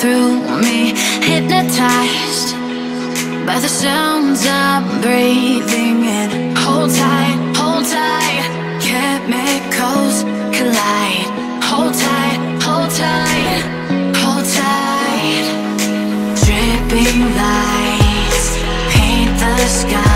through me, hypnotized by the sounds I'm breathing in. Hold tight, hold tight, chemicals collide. Hold tight, hold tight, hold tight. Dripping lights paint the sky.